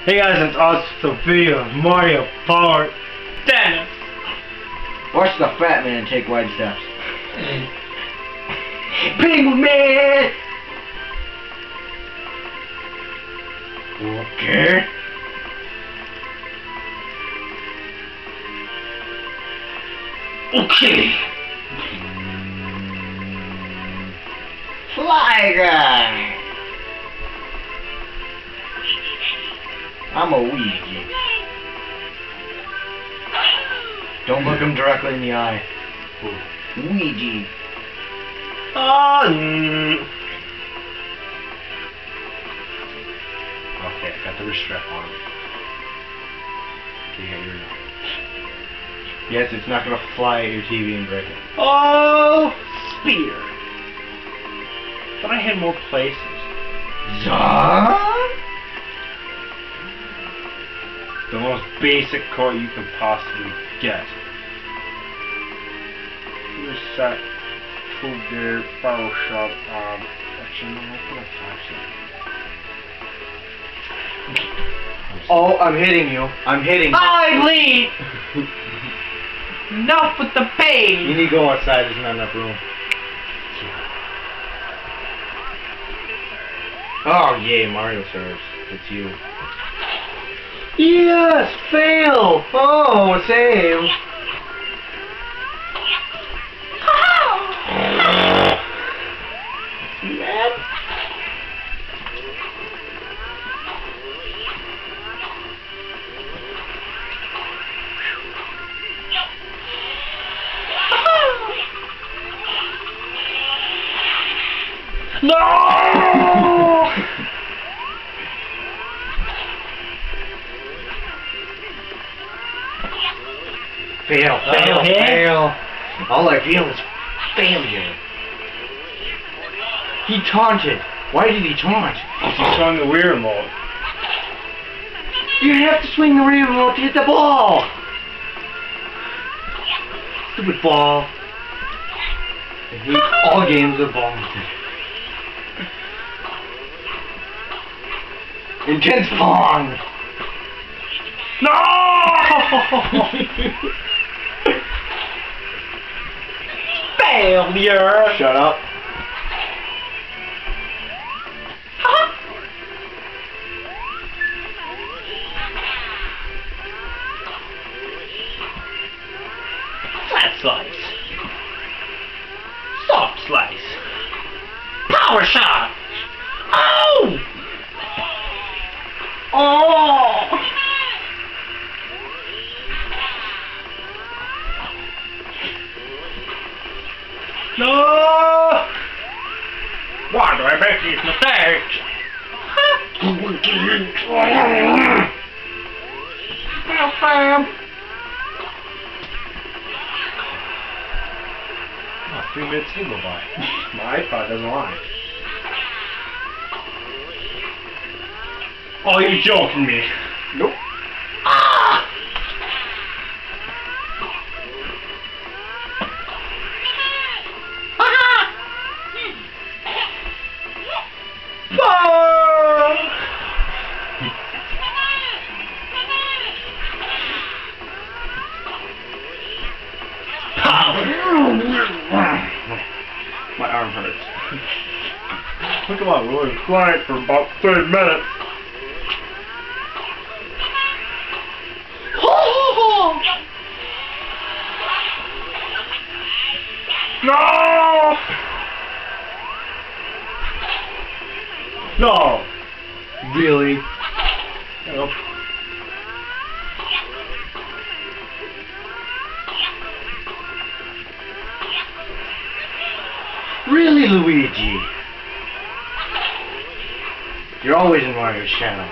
Hey guys, it's us, Sophia, Mario Power, Dennis. Watch the fat man take wide steps. Penguin Man! Okay. Okay. Fly Guy. I'm a Ouija. Don't look him directly in the eye. Ouija. Okay, I got the restrict on. Okay, yeah, you're not. Yes, it's not gonna fly at your TV and break it. Oh, spear. Thought I had more places. Zah? The most basic car you can possibly get. Reset. Full gear, barrel shot, actually no, I can attach it. Oh, I'm hitting you. I'm hitting you. I leave! Enough with the You pain! need to go outside, there's not enough room. Oh, yay, Mario serves. It's you. Yes! Fail! Oh, save! Man. No! Fail, fail, fail. All I feel is failure. He taunted. Why did he taunt? He's swung the Wii remote. You have to swing the remote to hit the ball. Stupid ball. I hate all games of ball. Intense Pong. No! Failure! Shut up. Flat slice. Soft slice. Power shot! Oh! Oh! No! Why do I make these mistakes? Oh, 3 minutes to go by. My iPod doesn't lie. Oh, you're joking me. Nope. Ah! My arm hurts. Look at that, we were flying for about 30 minutes. No! No! Really? Nope. Really, Luigi? You're always in Mario's channel.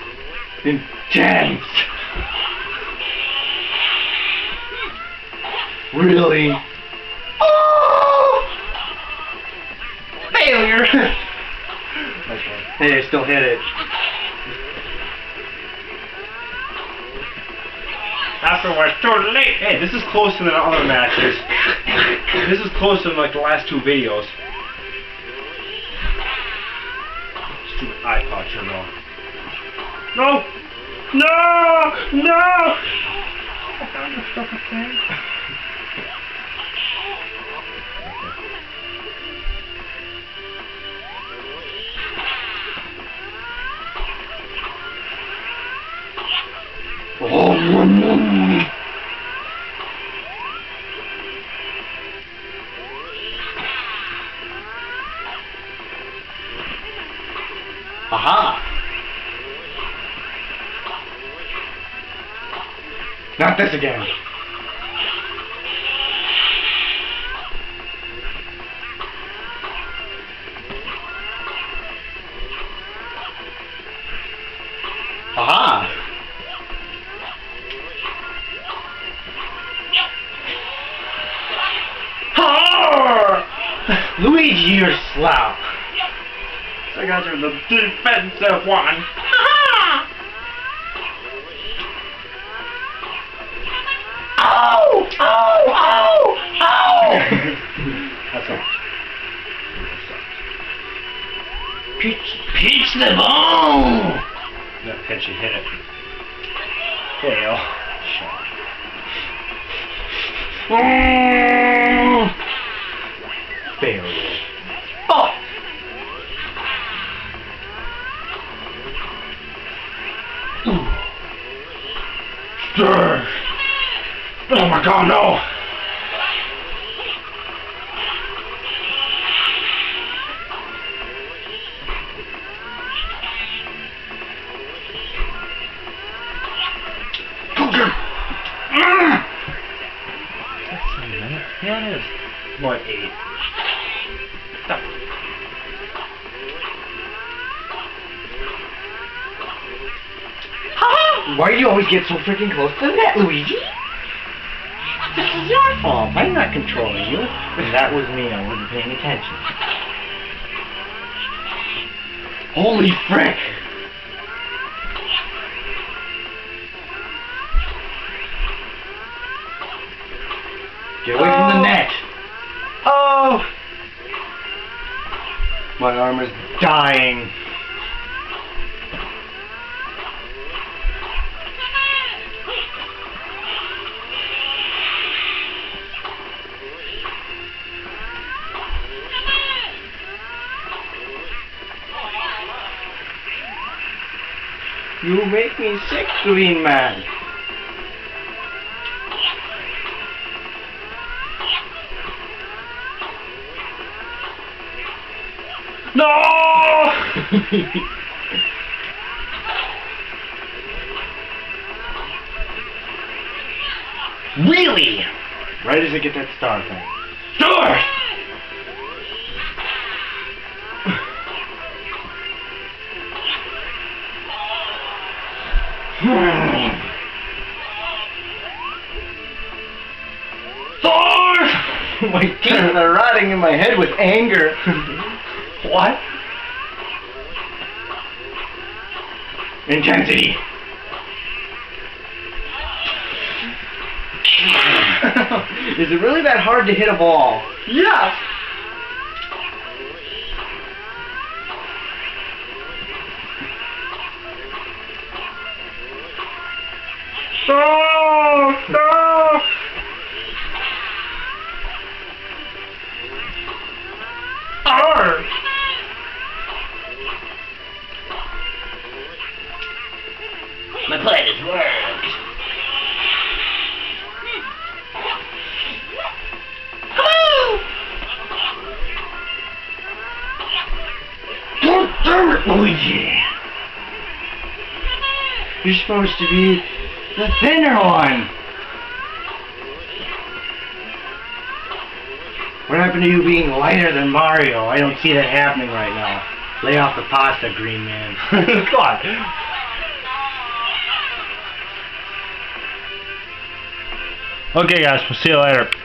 Intense! Really? Oh! Failure! Okay. Hey, I still hit it. Afterwards, too late. Hey, this is closer than other matches. This is closer than like the last 2 videos. Stupid eye catcher, no. No! No! No! I found the stupid thing. Aha! Not this again. Aha! Luigi, you're slow. I got you the defensive one. Ow! Ow! Ow! Ow! That's all. Pitch the ball! That pitch, you hit it. Fail. Failure. Oh! Stir. Oh my god, no! Yeah, it is. What, 8? Stop. Why do you always get so freaking close to the net, Luigi? This is your fault. I'm not controlling you. If that was me, I wasn't paying attention. Holy frick! Get away from the net! Oh! My arm is dying. You make me sick, Green Man. No! Really? Right as I get that star thing. Star! My teeth are rotting in my head with anger. What? Intensity. Is it really that hard to hit a ball? Yes! No! No! Arr! My plan has worked. God damn it, Luigi! You're supposed to be the thinner one. What happened to you being lighter than Mario? I don't see that happening right now. Lay off the pasta, Green Man. Come on. Okay, guys, we'll see you later.